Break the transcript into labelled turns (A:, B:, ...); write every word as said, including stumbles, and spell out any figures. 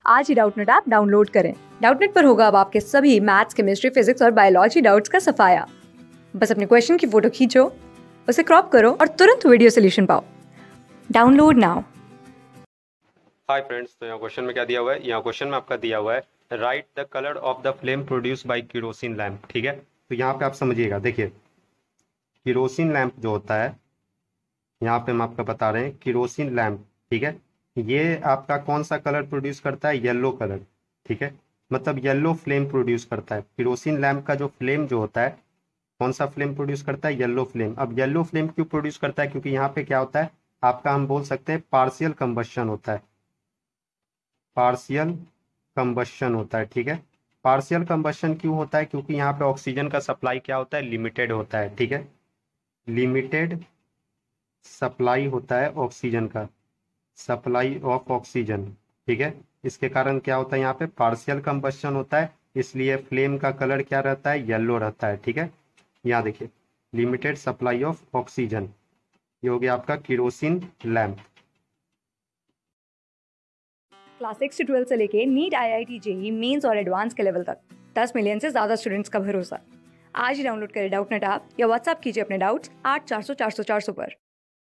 A: आज ही Doubtnut app download करें। डाउटनेट पर होगा अब आपके सभी मैथ्स, केमिस्ट्री, फिजिक्स और बायोलॉजी डाउट्स का सफाया। बस अपने क्वेश्चन की फोटो खींचो, उसे क्रॉप करो और तुरंत वीडियो सोल्यूशन पाओ। Download now.
B: हाय फ्रेंड्स, तो यहाँ क्वेश्चन में क्या दिया हुआ है? यहाँ क्वेश्चन में आपका दिया हुआ है right the colour of the flame produce by kerosene lamp. ठीक है, तो यहाँ पे आप समझिएगा, देखिए केरोसिन लैम्प जो होता है, यहाँ पे हम आपका बता रहे हैं केरोसिन लैम्प। ठीक है, ये आपका कौन सा कलर प्रोड्यूस करता है? Yellow colour. ठीक है, मतलब येलो फ्लेम प्रोड्यूस करता है। केरोसिन लैम्प का जो फ्लेम जो होता है, कौन सा फ्लेम प्रोड्यूस करता है? Yellow flame. अब येलो फ्लेम क्यों प्रोड्यूस करता है? क्योंकि यहाँ पे क्या होता है आपका, हम बोल सकते हैं पार्शियल कंबशन होता है। पार्शियल कंबशन होता है। ठीक है, पार्शियल कंबशन क्यों होता है? क्योंकि यहाँ पे ऑक्सीजन का सप्लाई क्या होता है? लिमिटेड होता है। ठीक है, लिमिटेड सप्लाई होता है ऑक्सीजन का, सप्लाई ऑफ ऑक्सीजन। ठीक है, इसके कारण क्या होता है, यहाँ पे पार्शियल कंबशन होता है, इसलिए फ्लेम का कलर क्या रहता है? येलो रहता है। ठीक है, यहाँ देखिए लिमिटेड सप्लाई ऑफ ऑक्सीजन, ये हो गया आपका केरोसिन लैम्प।
A: क्लास सिक्स से ट्वेल्थ से लेके NEET, I I T, JEE mains और एडवांस के लेवल तक दस मिलियन से ज्यादा स्टूडेंट्स का भरोसा। आज ही डाउनलोड करें डाउटनेट ऐप या व्हाट्सएप कीजिए अपने डाउट्स आठ चार सौ चार सौ चार सौ पर।